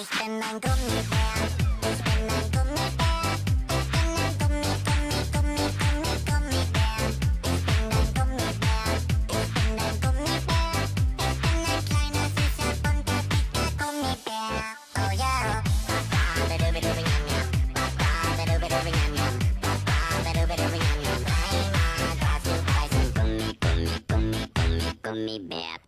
Ich bin ein Gummibär. Ich bin ein Gummibär. Ich bin ein Gummibär. Ich bin ein Gummibär. Ich bin ein Gummibär. Ich bin ein kleiner, süßer, bunter, dicker Gummibär. Oh yeah. Gummibär.